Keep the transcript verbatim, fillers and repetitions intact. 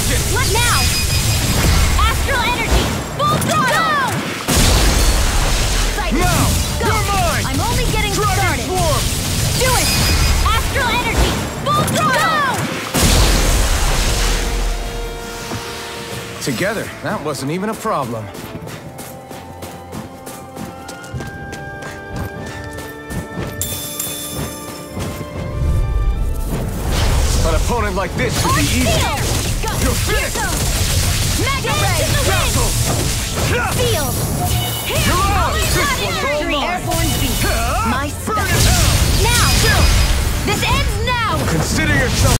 explosion! Let now! Astral energy! Full throttle! Go! Now! Go! You're mine! I'm only getting Dragon started! Swarm! Do it! Astral energy! Full throttle! Go! Together, that wasn't even a problem. An opponent like this should be easy. Go! You're finished! Mega Ray! Castle! Field! You're on! This Not one's energy! all mine! Airborne beast! My Burn special! it! Now! This ends now! Consider yourself